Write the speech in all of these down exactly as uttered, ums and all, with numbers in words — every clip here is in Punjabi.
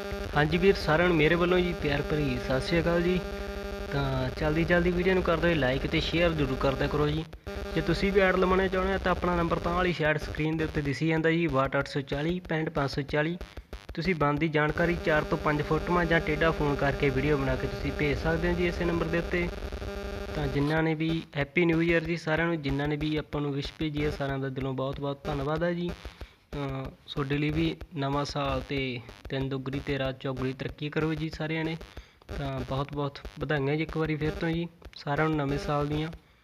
हाँ जी ਵੀਰ ਸਾਰਿਆਂ ਨੂੰ ਮੇਰੇ ਵੱਲੋਂ ਜੀ ਪਿਆਰ ਭਰੀ ਸਤਿ ਸ਼੍ਰੀ ਅਕਾਲ ਜੀ। ਤਾਂ ਚਲਦੀ ਚਲਦੀ ਵੀਡੀਓ ਨੂੰ ਕਰ ਦਿਓ ਲਾਈਕ ਅਤੇ ਸ਼ੇਅਰ ਜ਼ਰੂਰ ਕਰਦਿਆ ਕਰੋ ਜੀ। ਜੇ ਤੁਸੀਂ ਵੀ ਐਡ ਲਵਾਉਣਾ ਚਾਹੁੰਦੇ ਹੋ ਤਾਂ ਆਪਣਾ ਨੰਬਰ ਤਾਂ ਵਾਲੀ ਸ਼ਾਇਦ ਸਕਰੀਨ ਦੇ ਉੱਤੇ ਦਿਸੀ ਜਾਂਦਾ ਜੀ ਬਾਹਠ ਅੱਠ ਸੌ ਚਾਲੀ ਪੈਂਹਠ ਪੰਜ ਸੌ ਚਾਲੀ। ਤੁਸੀਂ ਬਣਦੀ ਜਾਣਕਾਰੀ ਚਾਰ ਤੋਂ ਪੰਜ ਫੋਟੋਆਂ ਜਾਂ ਟੇਢਾ ਫੋਨ ਕਰਕੇ ਵੀਡੀਓ ਬਣਾ ਕੇ ਤੁਸੀਂ ਭੇਜ ਸਕਦੇ ਹੋ ਜੀ ਇਸੇ ਨੰਬਰ ਦੇ ਉੱਤੇ। ਤਾਂ ਜਿਨ੍ਹਾਂ ਨੇ ਵੀ ਹੈਪੀ ਨਿਊ ਈਅਰ ਜੀ ਸਾਰਿਆਂ ਨੂੰ, ਜਿਨ੍ਹਾਂ ਨੇ ਵੀ ਆਪਾਂ ਨੂੰ ਵਿਸ਼ ਭੇਜੀ ਹੈ ਸਾਰਿਆਂ ਦਾ ਦਿਲੋਂ ਬਹੁਤ ਬਹੁਤ ਧੰਨਵਾਦ ਹੈ ਜੀ। ਤੁਹਾਡੇ ਲਈ ਵੀ ਨਵਾਂ ਸਾਲ ਅਤੇ ਦਿਨ ਦੁੱਗਣੀ ਅਤੇ ਰਾਤ ਚੌਗੁਣੀ ਤਰੱਕੀ ਕਰੋ ਜੀ ਸਾਰਿਆਂ ਨੇ। ਤਾਂ ਬਹੁਤ ਬਹੁਤ ਵਧਾਈਆਂ ਜੀ ਇੱਕ ਵਾਰੀ ਫਿਰ ਤੋਂ ਜੀ ਸਾਰਿਆਂ ਨੂੰ ਨਵੇਂ ਸਾਲ ਦੀਆਂ।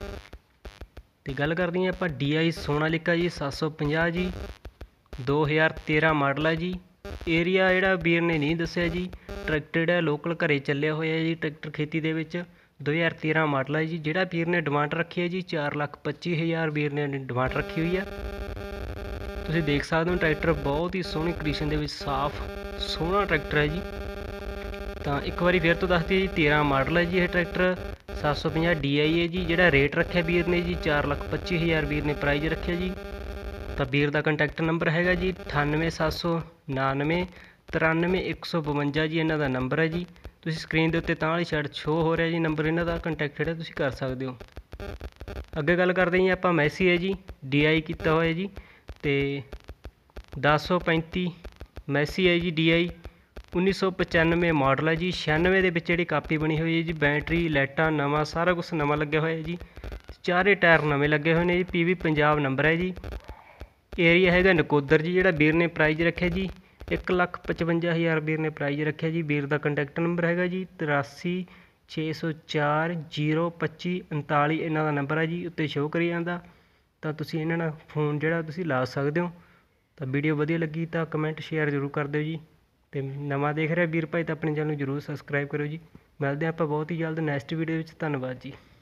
ਅਤੇ ਗੱਲ ਕਰਦੇ ਹਾਂ ਆਪਾਂ ਡੀ ਆਈ ਸੋਨਾਲੀਕਾ ਜੀ ਸੱਤ ਸੌ ਪੰਜਾਹ ਜੀ, ਦੋ ਹਜ਼ਾਰ ਤੇਰ੍ਹਾਂ ਮਾਡਲ ਹੈ ਜੀ। ਏਰੀਆ ਜਿਹੜਾ ਵੀਰ ਨੇ ਨਹੀਂ ਦੱਸਿਆ ਜੀ। ਟਰੈਕਟਰ ਜਿਹੜਾ ਲੋਕਲ ਘਰੇ ਚੱਲਿਆ ਹੋਇਆ ਜੀ, ਟਰੈਕਟਰ ਖੇਤੀ ਦੇ ਵਿੱਚ ਦੋ ਹਜ਼ਾਰ ਤੇਰ੍ਹਾਂ ਮਾਡਲ ਹੈ ਜੀ। ਜਿਹੜਾ ਵੀਰ ਨੇ ਡਿਮਾਂਡ ਰੱਖੀ ਹੈ ਜੀ ਚਾਰ ਲੱਖ ਪੱਚੀ ਹਜ਼ਾਰ ਵੀਰ ਨੇ ਡਿਮਾਂਡ ਰੱਖੀ ਹੋਈ ਹੈ। ਤੁਸੀਂ ਦੇਖ ਸਕਦੇ ਹੋ ਟਰੈਕਟਰ ਬਹੁਤ ਹੀ ਸੋਹਣੀ ਕੰਡੀਸ਼ਨ ਦੇ ਵਿੱਚ ਸਾਫ਼ ਸੋਹਣਾ ਟਰੈਕਟਰ ਹੈ ਜੀ। ਤਾਂ ਇੱਕ ਵਾਰੀ ਫਿਰ ਤੋਂ ਦੱਸਦੀ ਜੀ ਤੇਰ੍ਹਾਂ ਮਾਡਲ ਹੈ ਜੀ ਇਹ ਟਰੈਕਟਰ, ਸੱਤ ਸੌ ਪੰਜਾਹ ਡੀ ਆਈ ਹੈ ਜੀ। ਜਿਹੜਾ ਰੇਟ ਰੱਖਿਆ ਵੀਰ ਨੇ ਜੀ ਚਾਰ ਲੱਖ ਪੱਚੀ ਹਜ਼ਾਰ ਵੀਰ ਨੇ ਪ੍ਰਾਈਜ਼ ਰੱਖਿਆ ਜੀ। ਤਾਂ ਵੀਰ ਦਾ ਕੰਟੈਕਟ ਨੰਬਰ ਹੈਗਾ ਜੀ ਅਠਾਨਵੇਂ ਸੱਤ ਸੌ ਉਣਾਨਵੇਂ ਤਰਾਨਵੇਂ ਇੱਕ ਸੌ ਬਵੰਜਾ ਜੀ, ਇਹਨਾਂ ਦਾ ਨੰਬਰ ਹੈ ਜੀ। ਤੁਸੀਂ ਸਕਰੀਨ ਦੇ ਉੱਤੇ ਤਾਂ ਵਾਲੀ ਸਾਈਡ ਸ਼ੋਅ ਹੋ ਰਿਹਾ ਜੀ ਨੰਬਰ ਇਹਨਾਂ ਦਾ, ਕੰਟੈਕਟ ਜਿਹੜਾ ਤੁਸੀਂ ਕਰ ਸਕਦੇ ਹੋ। ਅੱਗੇ ਗੱਲ ਕਰਦੇ ਜੀ ਆਪਾਂ ਮੈਸੀ ਹੈ ਜੀ, ਡੀ ਆਈ ਕੀਤਾ ਹੋਇਆ ਜੀ। ਅਤੇ ਦਸ ਸੌ ਪੈਂਤੀ ਮੈਸੀ ਹੈ ਜੀ ਡੀ ਆਈ, ਉੱਨੀ ਸੌ ਪਚਾਨਵੇਂ ਮਾਡਲ ਹੈ ਜੀ। ਛਿਆਨਵੇਂ ਦੇ ਵਿੱਚ ਜਿਹੜੀ ਕਾਪੀ ਬਣੀ ਹੋਈ ਹੈ ਜੀ, ਬੈਟਰੀ ਲਾਈਟਾਂ ਨਵਾਂ ਸਾਰਾ ਕੁਛ ਨਵਾਂ ਲੱਗਿਆ ਹੋਇਆ ਜੀ। ਚਾਰੇ ਟਾਇਰ ਨਵੇਂ ਲੱਗੇ ਹੋਏ ਨੇ ਜੀ। ਪੀ ਵੀ ਪੰਜਾਬ ਨੰਬਰ ਹੈ ਜੀ। ਏਰੀਆ ਹੈਗਾ ਨਕੋਦਰ ਜੀ। ਜਿਹੜਾ ਵੀਰ ਨੇ ਪ੍ਰਾਈਜ਼ ਰੱਖਿਆ ਜੀ ਇੱਕ ਲੱਖ ਪਚਵੰਜਾ ਹਜ਼ਾਰ ਵੀਰ ਨੇ ਪ੍ਰਾਈਜ਼ ਰੱਖਿਆ ਜੀ। ਵੀਰ ਦਾ ਕੰਟੈਕਟ ਨੰਬਰ ਹੈਗਾ ਜੀ ਤਰਾਸੀ ਛੇ ਸੌ ਚਾਰ ਜੀਰੋ ਪੱਚੀ ਉਨਤਾਲੀ, ਇਹਨਾਂ ਦਾ ਨੰਬਰ ਹੈ ਜੀ ਉੱਤੇ ਸ਼ੋਅ ਕਰੀ ਜਾਂਦਾ। ਤਾਂ ਤੁਸੀਂ ਇਹਨਾਂ ਨਾਲ ਫੋਨ ਜਿਹੜਾ ਤੁਸੀਂ ਲਾ ਸਕਦੇ ਹੋ। ਤਾਂ ਵੀਡੀਓ ਵਧੀਆ ਲੱਗੀ ਤਾਂ ਕਮੈਂਟ ਸ਼ੇਅਰ ਜ਼ਰੂਰ ਕਰ ਦਿਓ ਜੀ। ਅਤੇ ਨਵਾਂ ਦੇਖ ਰਿਹਾ ਵੀਰ ਭਾਈ ਤਾਂ ਆਪਣੇ ਚੈਨਲ ਨੂੰ ਜ਼ਰੂਰ ਸਬਸਕ੍ਰਾਈਬ ਕਰੋ ਜੀ। ਮਿਲਦੇ ਹਾਂ ਆਪਾਂ ਬਹੁਤ ਹੀ ਜਲਦ ਨੈਕਸਟ ਵੀਡੀਓ ਵਿੱਚ। ਧੰਨਵਾਦ ਜੀ।